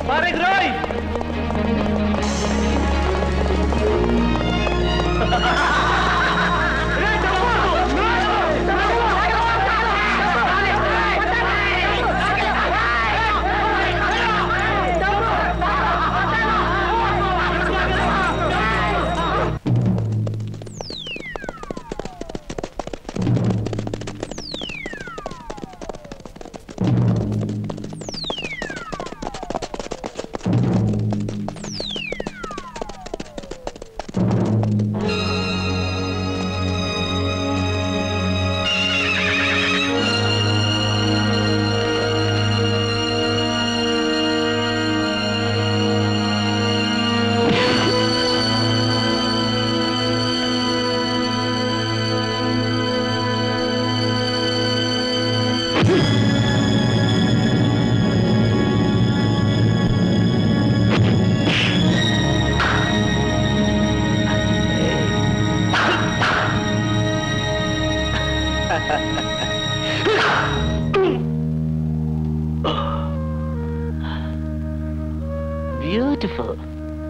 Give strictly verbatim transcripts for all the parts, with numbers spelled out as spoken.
Beautiful.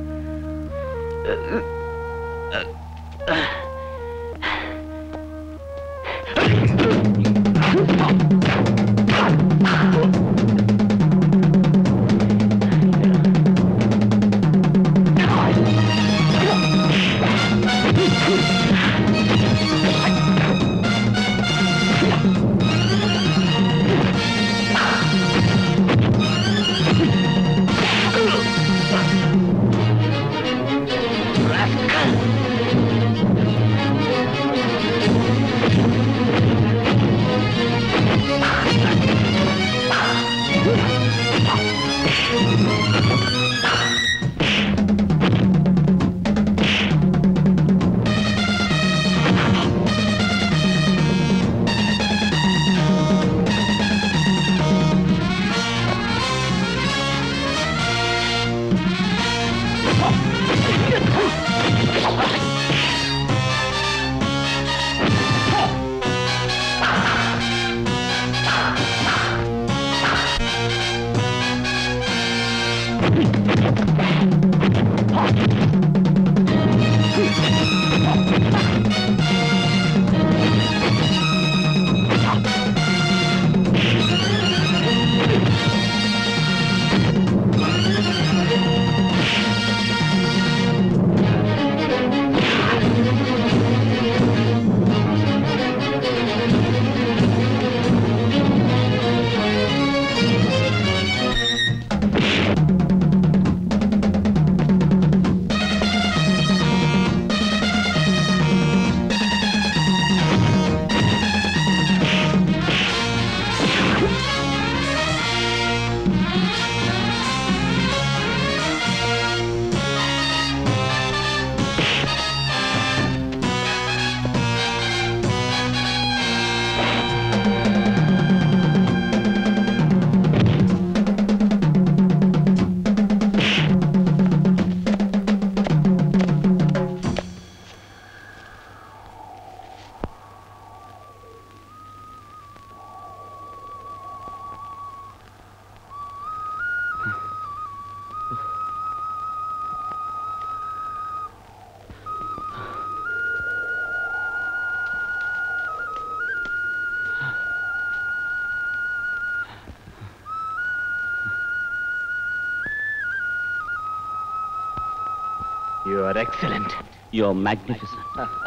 You are excellent. You are magnificent.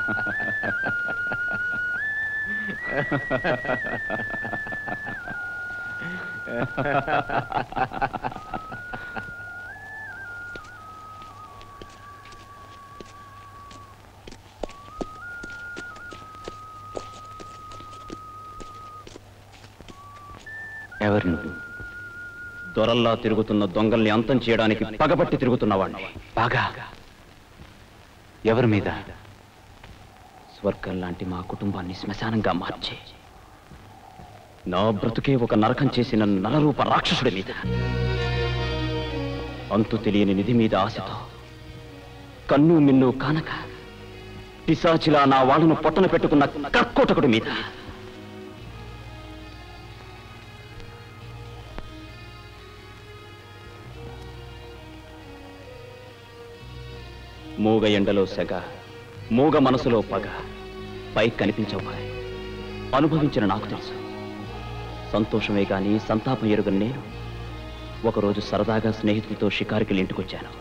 ఎవరు నువ్వు? దొరల్లా తిరుగుతున్న దొంగల్ని అంతం చేయడానికి పగబట్టి తిరుగుతున్నవాణ్ణి. బాగా ఎవరి మీద? స్వర్గం లాంటి మా కుటుంబాన్ని శ్మశానంగా మార్చి నా బ్రతుకే ఒక నరకం చేసిన నరరూప రాక్షసుడి మీద. అంతు తెలియని నిధి మీద ఆశతో కన్ను మిన్ను కానక పిశాచిలా నా వాళ్ళను పొట్టన పెట్టుకున్న కర్కోటకుడి మీద. మూగ ఎండలో సెగ, మూగ మనసులో పగ, పై కనిపించవు. అనుభవించిన నాకు తెలుసు. సంతోషమే గాని సంతాపం ఎరుగని నేను ఒకరోజు సరదాగా స్నేహితులతో షికారుకి ఇంటికొచ్చాను.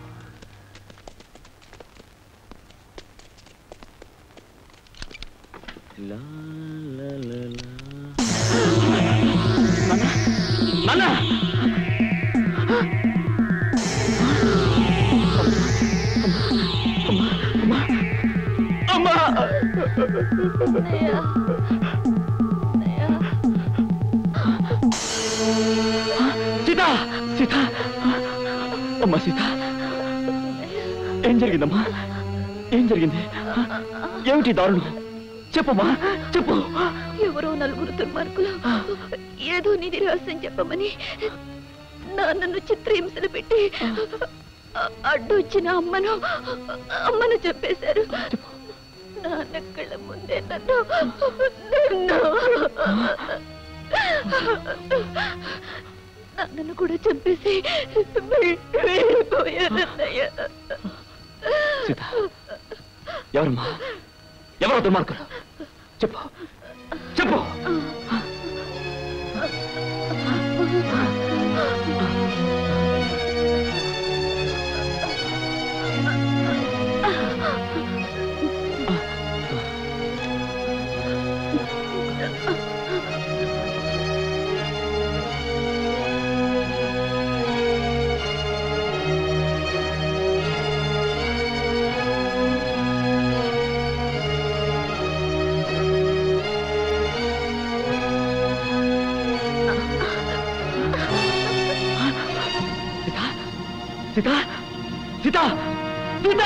సీత సీత అమ్మా సీత, ఏం జరిగిందమ్మా? ఏం జరిగింది? ఏమిటి దారుణం? చెప్పమ్మా, చెప్పు. ఎవరో నలుగురు దుర్మార్గులు ఏదో నిధి రహస్యం చెప్పమని నాన్నను చిత్రహింసలు పెట్టి అడ్డొచ్చిన అమ్మను అమ్మను చెప్పేశారు. నాన్న కళ్ళ ముందే నన్ను నాన్నను కూడా చంపేసి వెళ్ళిపోయారన్నయ్య. సీత, ఎవరమ్మా? ఎవరో దుర్మార్గులు? చెప్పు చెప్పు. సీత సీత సీత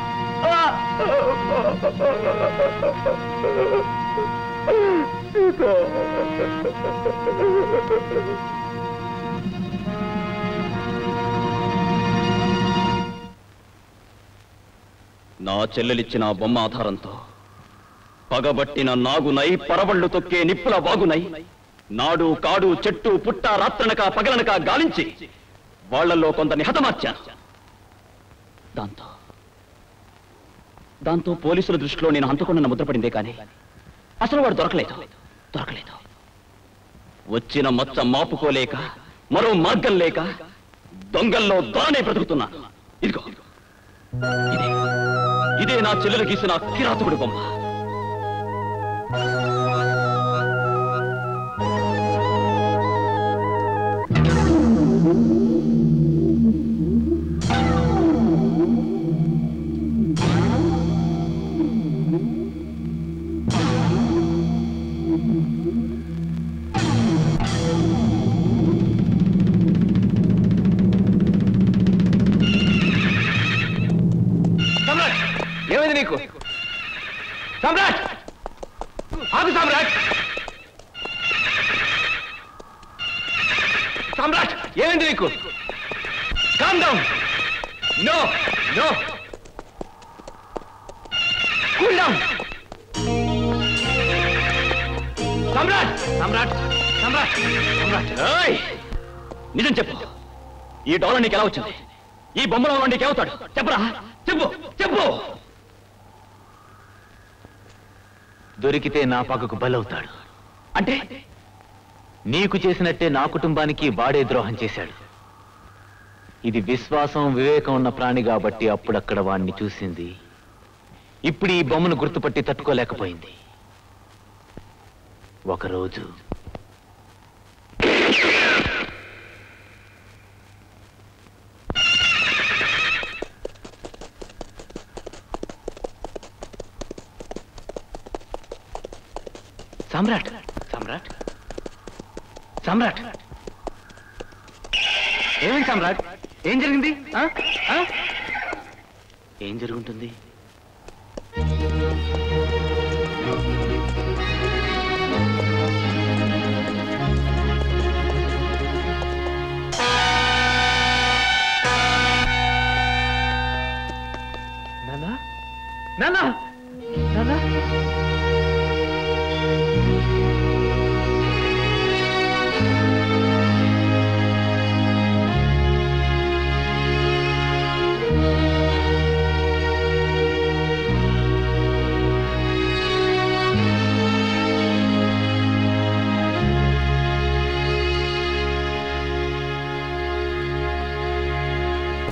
నా చెల్లెలిచ్చిన బొమ్మ ఆధారంతో పగబట్టిన నాగునై పరవళ్లు తొక్కే నిప్పుల వాగునై నాడు కాడు చెట్టు పుట్ట రాత్రనక పగలనక గాలించి వాళ్లలో కొందరిని హతమార్చాను. దాంతో దాంతో పోలీసుల దృష్టిలో నేను హంతకుండా ముద్రపడిందే కానీ అసలు వాడు దొరకలేదు దొరకలేదు వచ్చిన మచ్చ మాపుకోలేక మరో మార్గం లేక దొంగల్లో దానే బ్రతుకుతున్నాను. ఇదిగో ఇదే ఇదే నా చెల్లెలు గీసిన కిరాతకుడి బొమ్మ. ఏమైంది నీకు? సమ్రాట్, ఆగు సమ్రాట్. సమ్రాట్, ఏమైంది నీకు? Calm down. No no, cool down. Samrat Samrat Samrat Samrat ఏయ్, నిజం చెప్పు. ఈ డాలర్ నీకు ఎలా వచ్చింది? ఈ బొమ్మలో ఉన్న నీకు ఏమవుతాడు? చెప్పరా, చెప్పు చెప్పు. దొరికితే నా పక్కకు బలవుతాడు. అంటే నీకు చేసినట్టే నా కుటుంబానికి వాడే ద్రోహం చేశాడు. ఇది విశ్వాసం వివేకం ఉన్న ప్రాణి కాబట్టి అప్పుడక్కడ వాణ్ణి చూసింది. ఇప్పుడు ఈ బొమ్మను గుర్తుపట్టి తట్టుకోలేకపోయింది. ఒకరోజు సమ్రాట్ సమ్రాట్ సమ్రాట్ ఏమైంది సమ్రాట్? ఏం జరిగింది? ఏం జరుగుతుంది? నానా నానా నానా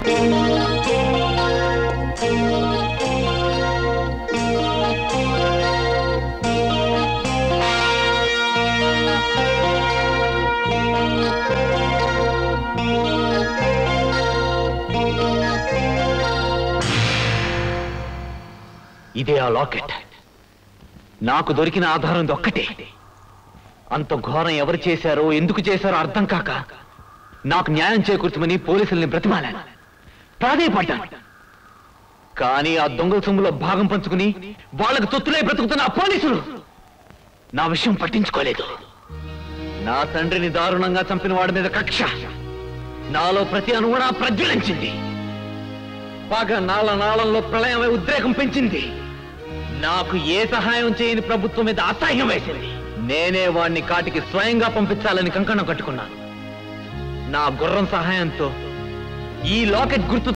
ఇదే ఆ లాకెట్. నాకు దొరికిన ఆధారం ఒక్కటే. అంత ఘోరం ఎవరు చేశారో ఎందుకు చేశారో అర్థం కాక నాకు న్యాయం చేకూర్చమని పోలీసుల్ని బ్రతిమాలాను, ప్రాధేయపడ్డాను. కానీ ఆ దొంగల సొమ్ములో భాగం పంచుకుని వాళ్ళకు తొత్తులై బ్రతుకుతున్న ఆ పోలీసులు నా విషయం పట్టించుకోలేదు. నా తండ్రిని దారుణంగా చంపిన వాడి మీద కక్ష నాలో ప్రతి అణువునా ప్రజ్వలించింది. పగ నాళ నాళంలో ప్రళయమై ఉద్రేకం పెంచింది. నాకు ఏ సహాయం చేయని ప్రభుత్వం మీద అసహ్యం వేసింది. నేనే వాణ్ణి కాటికి స్వయంగా పంపించాలని కంకణం కట్టుకున్నాను. నా గుర్రం సహాయంతో ఈ లాకెట్ గుర్తు